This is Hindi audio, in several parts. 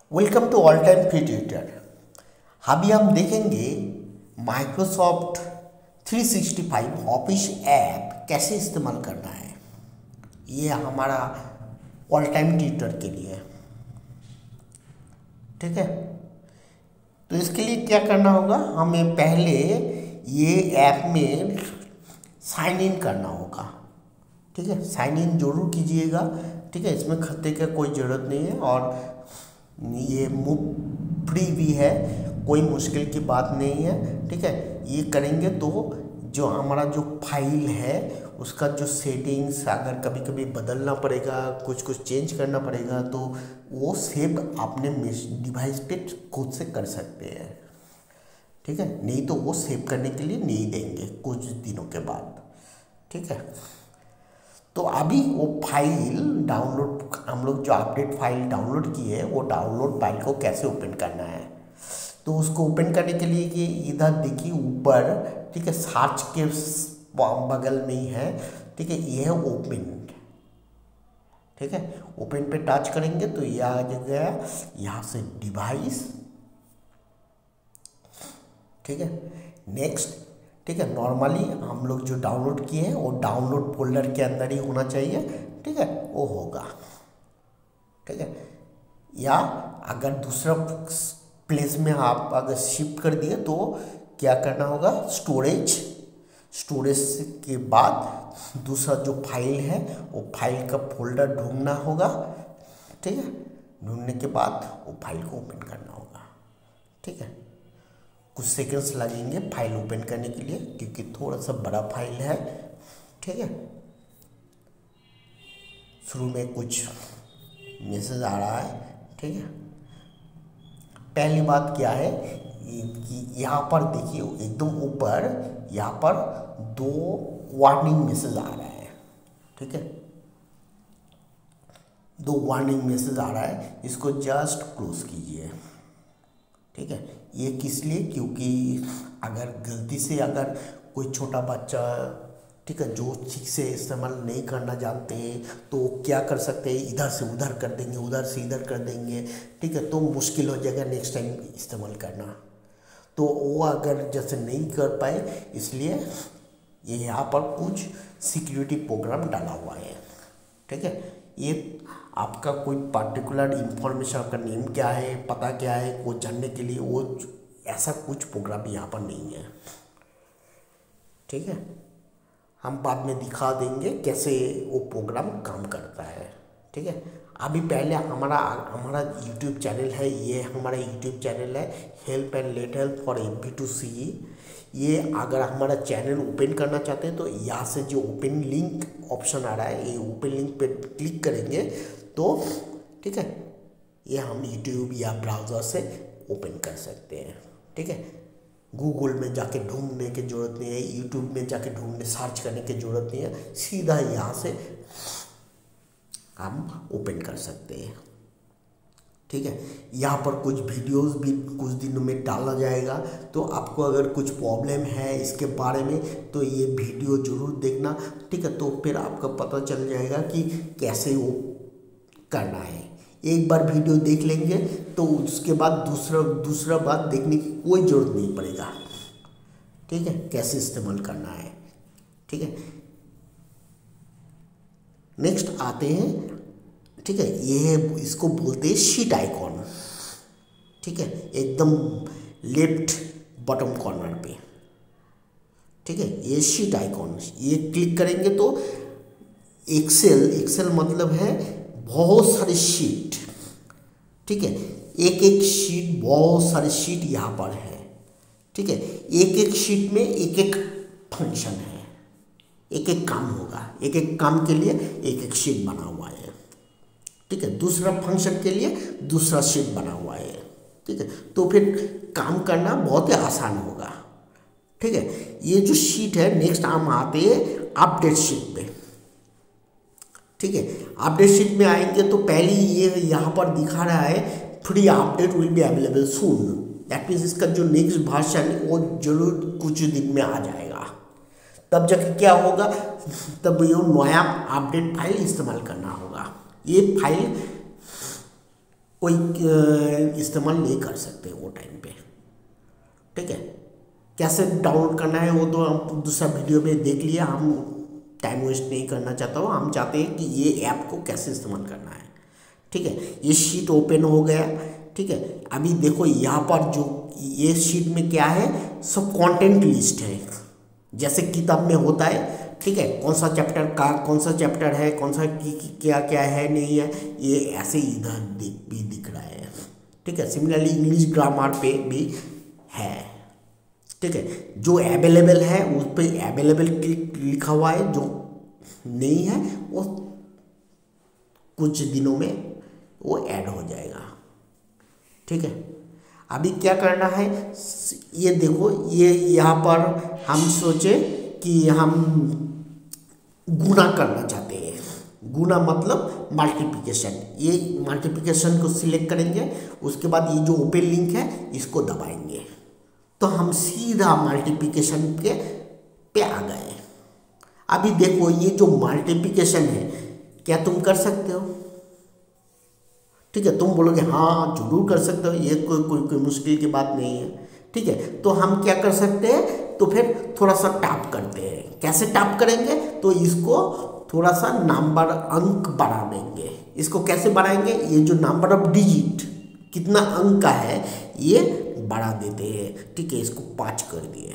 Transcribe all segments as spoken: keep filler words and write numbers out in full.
Welcome to all time free tutor. अभी हम देखेंगे Microsoft three sixty five office app कैसे इस्तेमाल करना है। ये हमारा ऑल टाइम ट्यूटर के लिए, ठीक है। तो इसके लिए क्या करना होगा, हमें पहले ये ऐप में साइन इन करना होगा, ठीक है। साइन इन जरूर कीजिएगा, ठीक है। इसमें खतरे का कोई ज़रूरत नहीं है और ये मुफ्त फ्री भी है, कोई मुश्किल की बात नहीं है, ठीक है। ये करेंगे तो जो हमारा जो फाइल है उसका जो सेटिंग्स अगर कभी कभी बदलना पड़ेगा, कुछ कुछ चेंज करना पड़ेगा, तो वो सेव अपने डिवाइस पे खुद से कर सकते हैं, ठीक है। नहीं तो वो सेव करने के लिए नहीं देंगे कुछ दिनों के बाद, ठीक है। तो अभी वो फाइल डाउनलोड, हम लोग जो अपडेट फाइल डाउनलोड किए है वो डाउनलोड फाइल को कैसे ओपन करना है। तो उसको ओपन करने के लिए कि इधर देखिए ऊपर, ठीक है, सर्च के बगल में ही है, ठीक है। ये है ओपन, ठीक है। ओपन पे टच करेंगे तो ये आ गया, यहाँ से डिवाइस, ठीक है। नेक्स्ट, ठीक है। नॉर्मली हम लोग जो डाउनलोड किए हैं वो डाउनलोड फोल्डर के अंदर ही होना चाहिए, ठीक है, वो होगा, ठीक है। या अगर दूसरा प्लेस में आप अगर शिफ्ट कर दिए तो क्या करना होगा, स्टोरेज, स्टोरेज के बाद दूसरा जो फाइल है वो फाइल का फोल्डर ढूंढना होगा, ठीक है। ढूंढने के बाद वो फाइल को ओपन करना होगा, ठीक है। कुछ सेकंड्स लगेंगे फाइल ओपन करने के लिए क्योंकि थोड़ा सा बड़ा फाइल है, ठीक है। शुरू में कुछ मैसेज आ रहा है, ठीक है। पहली बात क्या है कि यहाँ पर देखिए एकदम ऊपर यहाँ पर दो वार्निंग मैसेज आ रहा है, ठीक है। दो वार्निंग मैसेज आ रहा है, इसको जस्ट क्लोज कीजिए, ठीक है। ये किस लिए, क्योंकि अगर गलती से अगर कोई छोटा बच्चा, ठीक है, जो ठीक से इस्तेमाल नहीं करना जानते हैं तो क्या कर सकते हैं, इधर से उधर कर देंगे, उधर से इधर कर देंगे, ठीक है। तो मुश्किल हो जाएगा नेक्स्ट टाइम इस्तेमाल करना। तो वो अगर जैसे नहीं कर पाए, इसलिए ये यहाँ पर कुछ सिक्योरिटी प्रोग्राम डाला हुआ है, ठीक है। ये आपका कोई पर्टिकुलर इंफॉर्मेशन, आपका नेम क्या है, पता क्या है, वो जानने के लिए वो ऐसा कुछ प्रोग्राम यहाँ पर नहीं है, ठीक है। हम बाद में दिखा देंगे कैसे वो प्रोग्राम काम करता है, ठीक है। अभी पहले हमारा हमारा यूट्यूब चैनल है, ये हमारा यूट्यूब चैनल है help and let help for M P two C. ये अगर हमारा चैनल ओपन करना चाहते हैं तो यहाँ से जो ओपन लिंक ऑप्शन आ रहा है, ये ओपन लिंक पे क्लिक करेंगे तो, ठीक है, ये हम यूट्यूब या ब्राउज़र से ओपन कर सकते हैं, ठीक है। गूगल में जाके ढूंढने की ज़रूरत नहीं है, यूट्यूब में जाके ढूंढने सर्च करने की ज़रूरत नहीं है, सीधा यहाँ से हम ओपन कर सकते हैं, ठीक है। यहाँ पर कुछ वीडियोस भी कुछ दिनों में डाला जाएगा, तो आपको अगर कुछ प्रॉब्लम है इसके बारे में तो ये वीडियो ज़रूर देखना, ठीक है। तो फिर आपको पता चल जाएगा कि कैसे वो करना है। एक बार वीडियो देख लेंगे तो उसके बाद दूसरा दूसरा बात देखने की कोई ज़रूरत नहीं पड़ेगा, ठीक है, कैसे इस्तेमाल करना है, ठीक है। नेक्स्ट आते हैं, ठीक है। ये इसको बोलते हैं शीट आइकॉन, ठीक है, एकदम लेफ्ट बॉटम कॉर्नर पे, ठीक है। ये शीट आइकॉन, ये क्लिक करेंगे तो एक्सेल, एक्सेल मतलब है बहुत सारे शीट, ठीक है। एक एक शीट, बहुत सारे शीट यहाँ पर है, ठीक है। एक एक शीट में एक एक फंक्शन है, एक एक काम होगा, एक एक काम के लिए एक एक शीट बना हुआ है, ठीक है। दूसरा फंक्शन के लिए दूसरा शीट बना हुआ है, ठीक है। तो फिर काम करना बहुत ही आसान होगा, ठीक है। ये जो शीट है, नेक्स्ट हम आते हैं अपडेट शीट पे, ठीक है। अपडेट शीट में आएंगे तो पहले ये यहाँ पर दिखा रहा है free update will be available soon. That means इसका जो नेक्स्ट वर्जन वो जरूर कुछ दिन में आ जाएगा, तब जाके क्या होगा, तब ये नया अपडेट फाइल इस्तेमाल करना होगा। ये फाइल कोई अ, इस्तेमाल नहीं कर सकते वो टाइम पे। ठीक है, कैसे डाउनलोड करना है वो तो हम दूसरा वीडियो में देख लिया, हम टाइम वेस्ट नहीं करना चाहता हूँ। हम चाहते हैं कि ये ऐप को कैसे इस्तेमाल करना है। ठीक है, ये शीट ओपन हो गया। ठीक है, अभी देखो यहाँ पर जो ये शीट में क्या है, सब कंटेंट लिस्ट है, जैसे किताब में होता है। ठीक है, कौन सा चैप्टर का कौन सा चैप्टर है, कौन सा की, की, क्या क्या है नहीं है, ये ऐसे इधर दिख भी दिख रहा है। ठीक है, सिमिलरली इंग्लिश ग्रामर पे भी है। ठीक है, जो अवेलेबल है उस पर अवेलेबल लिखा हुआ है, जो नहीं है वो कुछ दिनों में वो ऐड हो जाएगा। ठीक है, अभी क्या करना है, ये देखो, ये यहाँ पर हम सोचे कि हम गुना करना चाहते हैं। गुना मतलब मल्टीप्लिकेशन। ये मल्टीप्लिकेशन को सिलेक्ट करेंगे, उसके बाद ये जो ओपन लिंक है इसको दबाएंगे तो हम सीधा मल्टीप्लिकेशन के पे आ गए। अभी देखो, ये जो मल्टीप्लिकेशन है क्या तुम कर सकते हो? ठीक है, तुम बोलोगे हाँ जरूर कर सकते हो, ये कोई कोई कोई मुश्किल की बात नहीं है। ठीक है, तो हम क्या कर सकते हैं, तो फिर थोड़ा सा टैप करते हैं। कैसे टैप करेंगे, तो इसको थोड़ा सा नंबर अंक बढ़ा देंगे। इसको कैसे बढ़ाएंगे, ये जो नंबर ऑफ डिजिट कितना अंक का है ये बढ़ा देते हैं। ठीक है, इसको पाँच कर दिए।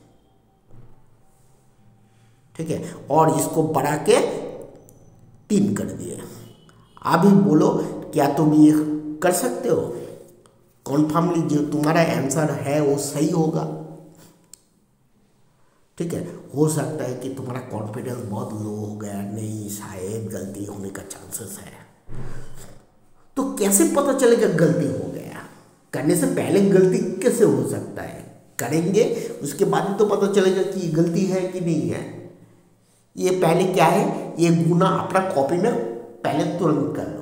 ठीक है, और इसको बढ़ा के तीन कर दिए। अभी बोलो क्या तुम ये कर सकते हो? कॉन्फर्मली जो तुम्हारा आंसर है वो सही होगा। ठीक है, हो सकता है कि तुम्हारा कॉन्फिडेंस बहुत लो हो गया, नहीं शायद गलती होने का चांसेस है। तो कैसे पता चलेगा गलती हो गया? करने से पहले गलती कैसे हो सकता है? करेंगे उसके बाद ही तो पता चलेगा कि गलती है कि नहीं है। ये पहले क्या है, ये गुना अपना कॉपी में पहले तुरंत कर लो।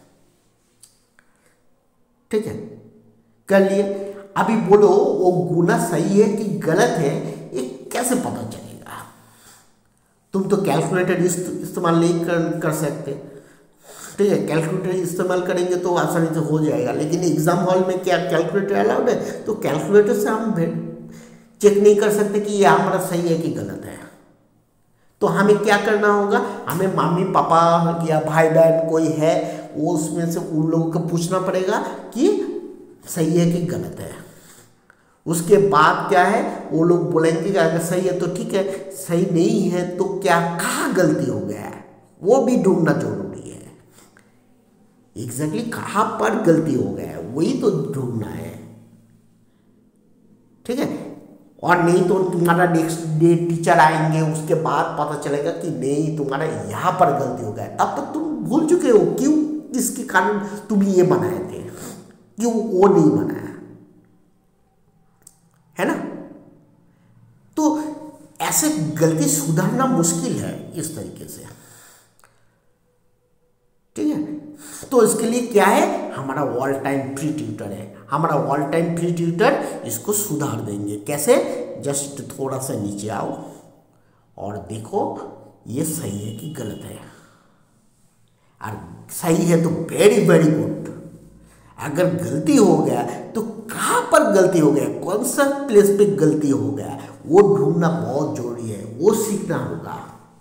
ठीक है, कर लिए। अभी बोलो वो गुना सही है कि गलत है, ये कैसे पता चलेगा? तुम तो कैलकुलेटर इस्तेमाल नहीं कर कर सकते। ठीक है, कैलकुलेटर इस्तेमाल करेंगे तो आसानी से हो जाएगा, लेकिन एग्जाम हॉल में क्या कैलकुलेटर अलाउड है? तो कैलकुलेटर से हम चेक नहीं कर सकते कि ये हमारा सही है कि गलत है। तो हमें क्या करना होगा, हमें मम्मी पापा या भाई बहन कोई है वो उसमें से उन लोगों को पूछना पड़ेगा कि सही है कि गलत है। उसके बाद क्या है, वो लोग बोलेंगे कि अगर सही है तो ठीक है, सही नहीं है तो क्या कहाँ गलती हो गया है वो भी ढूंढना जरूरी है। एग्जैक्टली कहाँ पर गलती हो गया है वही तो ढूंढना है। ठीक है, और नहीं तो तुम्हारा नेक्स्ट डे टीचर आएंगे, उसके बाद पता चलेगा कि नहीं तुम्हारा यहाँ पर गलती हो गया है। तब तक तुम भूल चुके हो क्यों, किसके कारण तुम ये बनाए थे, क्यों वो नहीं बनाया है ना। तो ऐसे गलती सुधारना मुश्किल है इस तरीके से। ठीक है, तो इसके लिए क्या है, हमारा ऑल टाइम फ्री ट्यूटर है। हमारा ऑल टाइम फ्री ट्यूटर इसको सुधार देंगे। कैसे, जस्ट थोड़ा सा नीचे आओ और देखो ये सही है कि गलत है। और सही है तो वेरी वेरी गुड। अगर गलती हो गया तो कहाँ पर गलती हो गया, कौन सा प्लेस पे गलती हो गया, वो ढूंढना बहुत जरूरी है, वो सीखना होगा।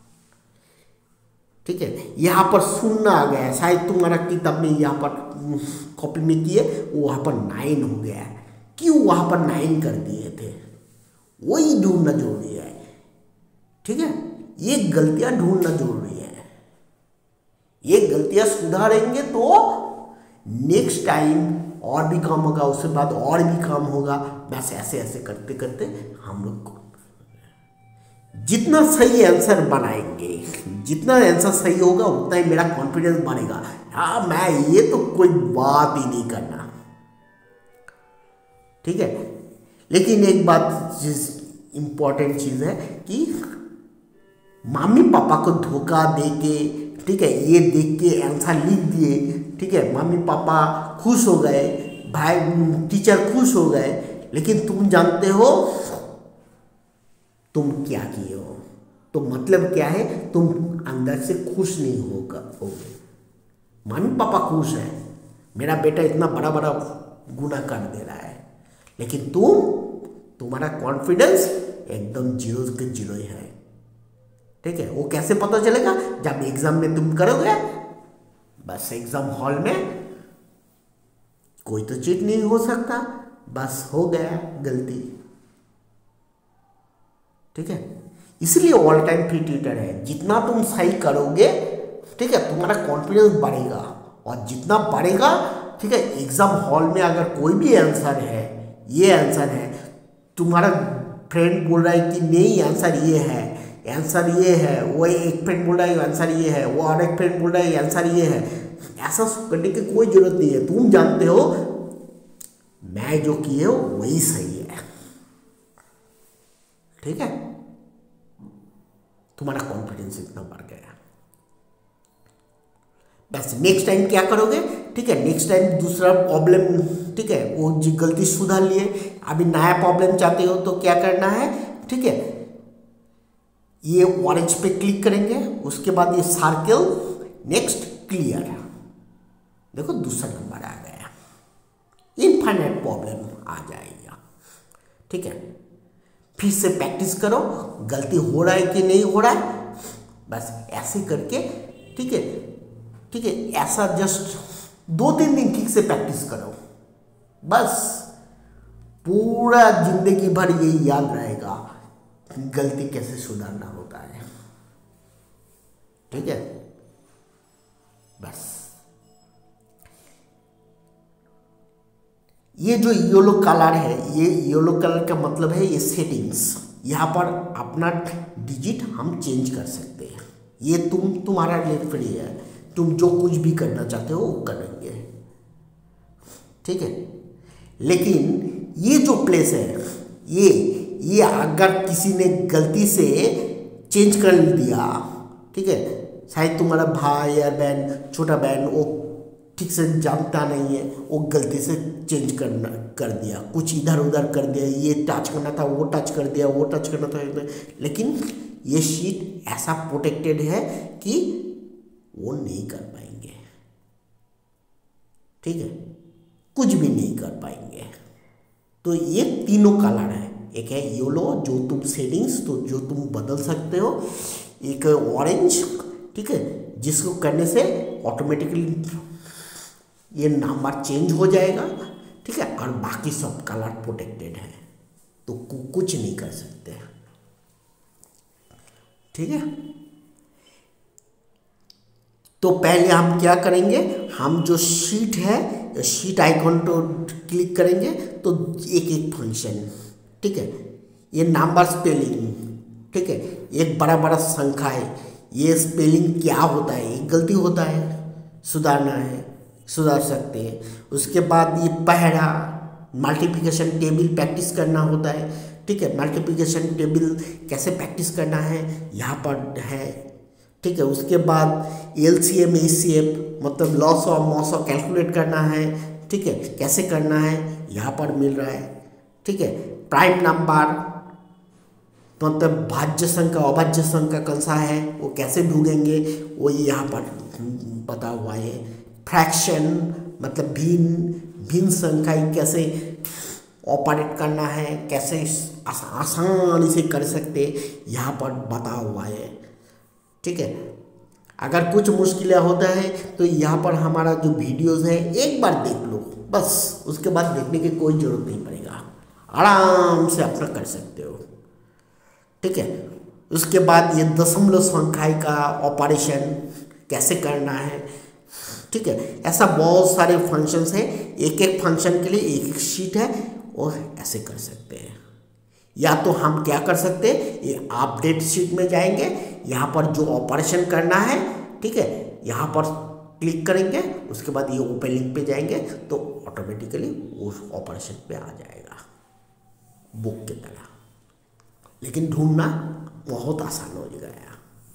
ठीक है, यहाँ पर सुनना आ गया है, शायद तुम्हारा किताब में यहाँ पर कॉपी में किए वो वहाँ पर नाइन हो गया है, क्यों वहाँ पर नाइन कर दिए थे, वही ढूंढना जरूरी है। ठीक है, ये गलतियाँ ढूंढना जरूरी है। ये गलतियाँ सुधारेंगे तो नेक्स्ट टाइम और भी काम होगा, उसके बाद और भी काम होगा। बस ऐसे ऐसे करते करते हम लोग को जितना सही आंसर बनाएंगे, जितना आंसर सही होगा उतना ही मेरा कॉन्फिडेंस बढ़ेगा। हाँ, मैं ये तो कोई बात ही नहीं करना। ठीक है, लेकिन एक बात इंपॉर्टेंट चीज़ है कि मम्मी पापा को धोखा दे के, ठीक है, ये देख के आंसर लिख दिए, ठीक है, मम्मी पापा खुश हो गए, भाई टीचर खुश हो गए, लेकिन तुम जानते हो तुम क्या किए हो। तो मतलब क्या है, तुम अंदर से खुश नहीं होगा होगे। मम्मी पापा खुश है, मेरा बेटा इतना बड़ा बड़ा गुना कर दे रहा है, लेकिन तुम तुम्हारा कॉन्फिडेंस एकदम जीरो के जीरो ही है। ठीक है, वो कैसे पता चलेगा? जब एग्जाम में तुम करोगे, बस एग्जाम हॉल में कोई तो चीट नहीं हो सकता, बस हो गया गलती। ठीक है, इसलिए ऑल टाइम फ्री ट्यूटर है। जितना तुम सही करोगे, ठीक है, तुम्हारा कॉन्फिडेंस बढ़ेगा, और जितना बढ़ेगा, ठीक है, एग्जाम हॉल में अगर कोई भी आंसर है, ये आंसर है, तुम्हारा फ्रेंड बोल रहा है कि नहीं आंसर ये है, आंसर ये है, वो एक फ्रेंड बोल रहा है आंसर ये है, वो और एक फ्रेंड बोल रहा है आंसर ये है, ऐसा करने की कोई जरूरत नहीं है। तुम जानते हो मैं जो किए हो वही सही है। ठीक है, तुम्हारा कॉन्फिडेंस इतना बढ़ गया। बस नेक्स्ट टाइम क्या करोगे? ठीक है, नेक्स्ट टाइम दूसरा प्रॉब्लम, ठीक है, वो जो गलती सुधार लिए, अभी नया प्रॉब्लम चाहते हो तो क्या करना है? ठीक है, ये ऑरेंज पे क्लिक करेंगे, उसके बाद ये सर्कल, नेक्स्ट क्लियर, देखो दूसरा नंबर आ गया, इनफाइनाइट प्रॉब्लम आ जाएगा। ठीक है, फिर से प्रैक्टिस करो, गलती हो रहा है कि नहीं हो रहा है, बस ऐसे करके, ठीक है, ठीक है, ऐसा जस्ट दो तीन दिन ठीक से प्रैक्टिस करो, बस पूरा जिंदगी भर ये याद रहेगा गलती कैसे सुधारना होता है। ठीक है, बस ये जो येलो कलर है, ये येलो कलर का मतलब है ये सेटिंग्स। यहाँ पर अपना डिजिट हम चेंज कर सकते हैं। ये तुम तुम्हारा लिए फ्री है, तुम जो कुछ भी करना चाहते हो वो करेंगे। ठीक है, लेकिन ये जो प्लेस है, ये ये अगर किसी ने गलती से चेंज कर दिया, ठीक है, शायद तुम्हारा भाई या बहन, छोटा बहन, वो ठीक से जानता नहीं है, वो गलती से चेंज करना कर दिया, कुछ इधर उधर कर दिया, ये टच करना था वो टच कर दिया, वो टच करना था, लेकिन ये शीट ऐसा प्रोटेक्टेड है कि वो नहीं कर पाएंगे। ठीक है, कुछ भी नहीं कर पाएंगे। तो ये तीनों कलर है, एक है येलो जो तुम सेटिंग्स तो जो तुम बदल सकते हो, एक ऑरेंज, ठीक है, जिसको करने से ऑटोमेटिकली ये नंबर चेंज हो जाएगा। ठीक है, और बाकी सब कलर प्रोटेक्टेड है, तो कुछ नहीं कर सकते। ठीक है, तो पहले हम क्या करेंगे, हम जो शीट है, शीट आइकॉन तो क्लिक करेंगे तो एक एक फंक्शन, ठीक है, ये नंबर स्पेलिंग, ठीक है, एक बड़ा बड़ा संख्या है, ये स्पेलिंग क्या होता है, एक गलती होता है, सुधारना है, सुधार सकते हैं। उसके बाद ये पहला मल्टीप्लिकेशन टेबल प्रैक्टिस करना होता है। ठीक है, मल्टीप्लिकेशन टेबल कैसे प्रैक्टिस करना है यहाँ पर है। ठीक है, उसके बाद L C M A C F मतलब लॉस और मॉस और कैलकुलेट करना है। ठीक है, कैसे करना है यहाँ पर मिल रहा है। ठीक है, प्राइम नंबर मतलब भाज्य संख्या अभाज्य संख्या कौन सा है वो कैसे ढूंढेंगे वो यहाँ पर बता हुआ है। फ्रैक्शन मतलब भिन्न भिन्न संख्या कैसे ऑपरेट करना है, कैसे आसानी से कर सकते यहाँ पर बता हुआ है। ठीक है, अगर कुछ मुश्किलें होता है तो यहाँ पर हमारा जो वीडियोस है एक बार देख लो, बस उसके बाद देखने की कोई ज़रूरत नहीं पड़ेगा, आराम से अपना कर सकते हो। ठीक है, उसके बाद ये दशमलव संख्या का ऑपरेशन कैसे करना है। ठीक है, ऐसा बहुत सारे फंक्शंस हैं, एक एक फंक्शन के लिए एक एक शीट है और ऐसे कर सकते हैं। या तो हम क्या कर सकते हैं, ये अपडेट शीट में जाएंगे, यहाँ पर जो ऑपरेशन करना है, ठीक है, यहाँ पर क्लिक करेंगे, उसके बाद ये ओपन लिंक पे जाएंगे तो ऑटोमेटिकली उस ऑपरेशन पे आ जाएगा बुक की तरह। लेकिन ढूंढना बहुत आसान हो गया।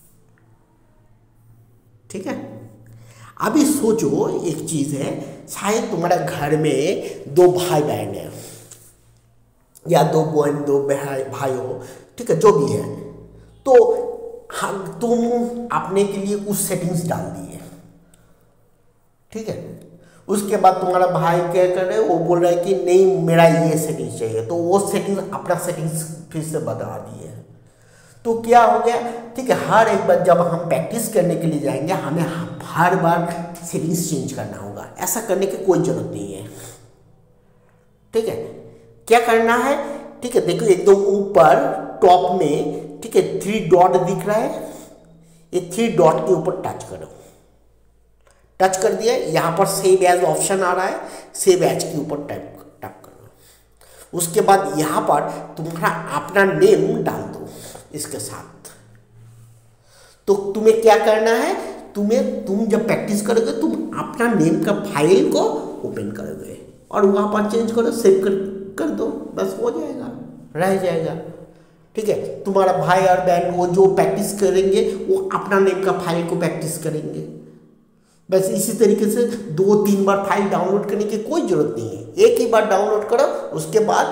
ठीक है, अभी सोचो एक चीज़ है, शायद तुम्हारा घर में दो भाई बहन है या दो बहन दो भाई भाई हो, ठीक है, जो भी है, तो हम तुम अपने के लिए कुछ सेटिंग्स डाल दिए। ठीक है, उसके बाद तुम्हारा भाई क्या कर रहे वो बोल रहा है कि नहीं मेरा ये सेटिंग्स चाहिए, तो वो सेटिंग्स अपना सेटिंग्स फिर से बता दिए। तो क्या हो गया, ठीक है, हर एक बार जब हम प्रैक्टिस करने के लिए जाएंगे हमें हर बार सेटिंग्स चेंज करना होगा। ऐसा करने की कोई जरूरत नहीं है, ठीक है। क्या करना है, ठीक है, देखो एकदम ऊपर टॉप में, ठीक है, थ्री डॉट दिख रहा है, ये थ्री डॉट के ऊपर टच करो। टच कर दिया, यहाँ पर सेव एज ऑप्शन आ रहा है, सेव एज के ऊपर टाइप टैप करो। उसके बाद यहाँ पर तुम्हारा अपना नेम डाल दो इसके साथ। तो तुम्हें क्या करना है, तुम्हें तुम जब प्रैक्टिस करोगे तुम अपना नेम का फाइल को ओपन करोगे और वहाँ पर चेंज करो, सेव कर कर दो, बस हो जाएगा, रह जाएगा, ठीक है। तुम्हारा भाई और बहन वो जो प्रैक्टिस करेंगे वो अपना नेम का फाइल को प्रैक्टिस करेंगे। बस इसी तरीके से दो तीन बार फाइल डाउनलोड करने की कोई जरूरत नहीं है, एक ही बार डाउनलोड करो, उसके बाद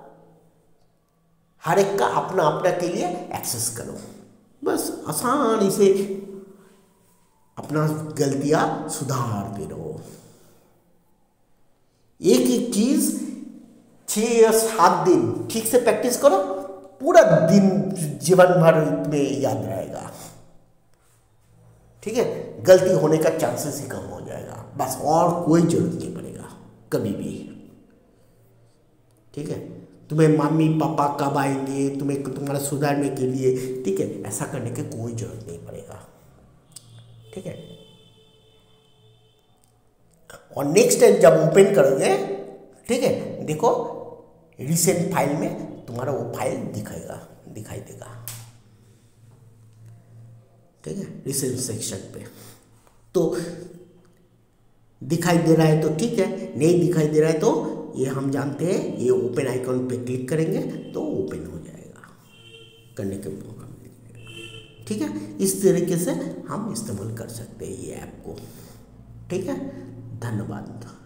हर एक का अपना अपना के लिए एक्सेस करो। बस आसानी से अपना गलतियां सुधारते रहो। एक एक चीज छह या सात दिन ठीक से प्रैक्टिस करो, पूरा दिन जीवन भर में याद रहेगा, ठीक है। गलती होने का चांसेस ही कम हो जाएगा, बस और कोई जरूरत नहीं पड़ेगा कभी भी, ठीक है। तुम्हें मम्मी पापा कब आएंगे तुम्हें तुम्हारा सुधारने के लिए, ठीक है, ऐसा करने की कोई जरूरत नहीं पड़ेगा, ठीक है। और नेक्स्ट टाइम जब ओपन करोगे, ठीक है, देखो रिसेंट फाइल में तुम्हारा वो फाइल दिखाएगा दिखाई देगा, ठीक है, रिसेंट सेक्शन पे। तो दिखाई दे रहा है तो ठीक है, नहीं दिखाई दे रहा है तो ये हम जानते हैं, ये ओपन आइकॉन पे क्लिक करेंगे तो ओपन हो जाएगा, करने के मौका मिलेगा, ठीक है। इस तरीके से हम इस्तेमाल कर सकते हैं ये ऐप को, ठीक है। धन्यवाद।